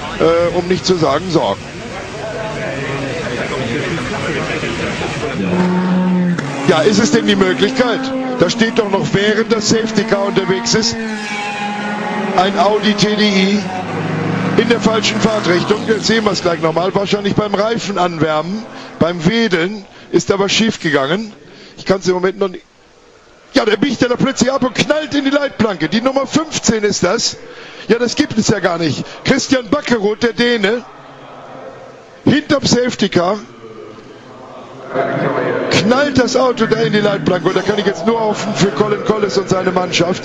um nicht zu sagen sorgen. Ja, ist es denn die Möglichkeit? Da steht doch noch, während das Safety Car unterwegs ist, ein Audi TDI in der falschen Fahrtrichtung. Jetzt sehen wir es gleich nochmal. Wahrscheinlich beim Reifen anwärmen, beim Wedeln ist aber schief gegangen. Ich kann es im Moment noch nicht. Ja, der biegt er da plötzlich ab und knallt in die Leitplanke. Die Nummer 15 ist das. Ja, das gibt es ja gar nicht. Christian Bakkerud, der Däne, hinterm Safety Car, knallt das Auto da in die Leitplanke. Und da kann ich jetzt nur hoffen für Kolles und seine Mannschaft.